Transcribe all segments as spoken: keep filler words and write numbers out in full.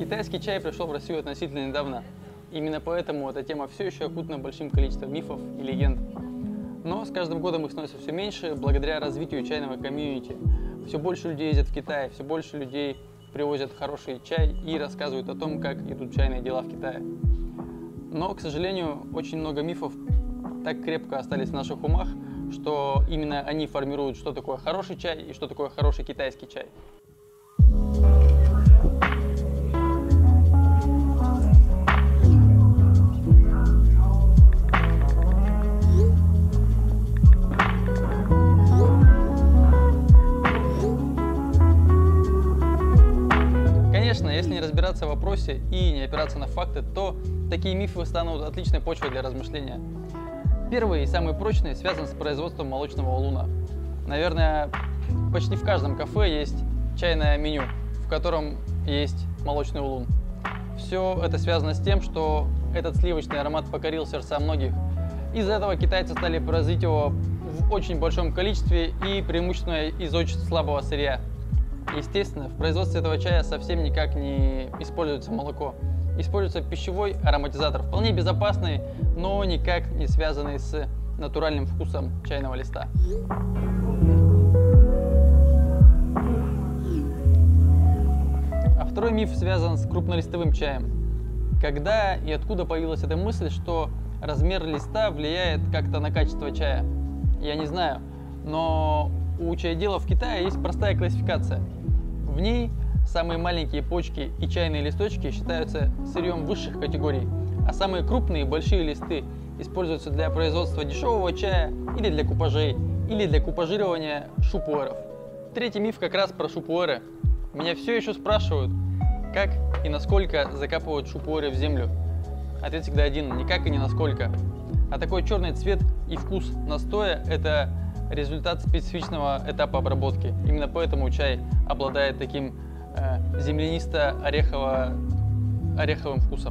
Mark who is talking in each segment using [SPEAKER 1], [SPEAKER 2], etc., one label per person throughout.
[SPEAKER 1] Китайский чай пришел в Россию относительно недавно. Именно поэтому эта тема все еще окутана большим количеством мифов и легенд. Но с каждым годом их становится все меньше благодаря развитию чайного комьюнити. Все больше людей ездят в Китай, все больше людей привозят хороший чай и рассказывают о том, как идут чайные дела в Китае. Но, к сожалению, очень много мифов так крепко остались в наших умах, что именно они формируют, что такое хороший чай и что такое хороший китайский чай. Конечно, если не разбираться в вопросе и не опираться на факты, то такие мифы станут отличной почвой для размышления. Первый и самый прочный связан с производством молочного улуна. Наверное, почти в каждом кафе есть чайное меню, в котором есть молочный улун. Все это связано с тем, что этот сливочный аромат покорил сердца многих. Из-за этого китайцы стали производить его в очень большом количестве и преимущественно из очень слабого сырья. Естественно, в производстве этого чая совсем никак не используется молоко. Используется пищевой ароматизатор, вполне безопасный, но никак не связанный с натуральным вкусом чайного листа. А второй миф связан с крупнолистовым чаем. Когда и откуда появилась эта мысль, что размер листа влияет как-то на качество чая? Я не знаю, но у чайделов в Китае есть простая классификация. В ней самые маленькие почки и чайные листочки считаются сырьем высших категорий, а самые крупные и большие листы используются для производства дешевого чая или для купажей, или для купажирования шупуэров. Третий миф как раз про шупуэры. Меня все еще спрашивают, как и насколько закапывают шупуэры в землю. Ответ всегда один: никак и ни насколько. А такой черный цвет и вкус настоя – это результат специфичного этапа обработки. Именно поэтому чай обладает таким э, землянисто-орехово-ореховым вкусом.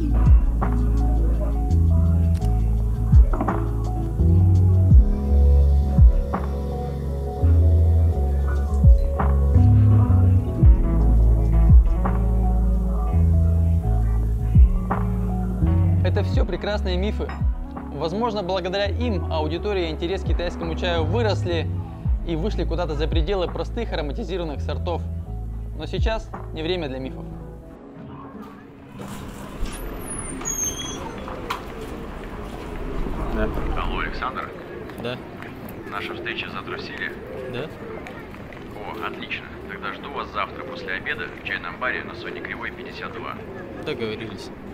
[SPEAKER 1] Это все прекрасные мифы. Возможно, благодаря им аудитория и интерес к китайскому чаю выросли и вышли куда-то за пределы простых ароматизированных сортов. Но сейчас не время для мифов.
[SPEAKER 2] Да.
[SPEAKER 3] Алло, Александр?
[SPEAKER 2] Да.
[SPEAKER 3] Наша встреча завтра в силе?
[SPEAKER 2] Да.
[SPEAKER 3] О, отлично. Тогда жду вас завтра после обеда в чайном баре на Соне Кривой, пятьдесят два.
[SPEAKER 2] Договорились.